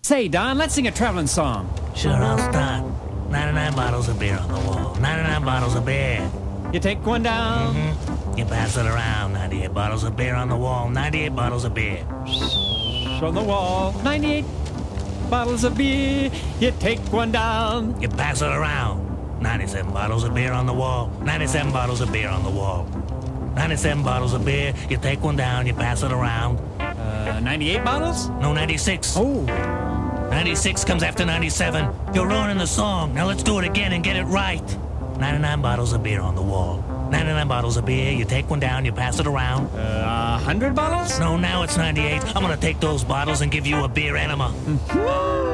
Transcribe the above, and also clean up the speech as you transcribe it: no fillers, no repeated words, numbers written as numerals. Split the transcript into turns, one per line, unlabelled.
Say, Don, let's sing a traveling song.
Sure, I'll start. 99 bottles of beer on the wall. 99 bottles of beer.
You take one down.
You pass it around. 98 bottles of beer on the wall. 98 bottles of beer.
On the wall. 98 bottles of beer. You take one down.
You pass it around. 97 bottles of beer on the wall. 97 bottles of beer on the wall. 97 bottles of beer. You take one down. You pass it around.
98 bottles?
No, 96.
Oh.
96 comes after 97. You're ruining the song. Now let's do it again and get it right. 99 bottles of beer on the wall. 99 bottles of beer. You take one down. You pass it around.
100 bottles?
No, now it's 98. I'm gonna take those bottles and give you a beer enema.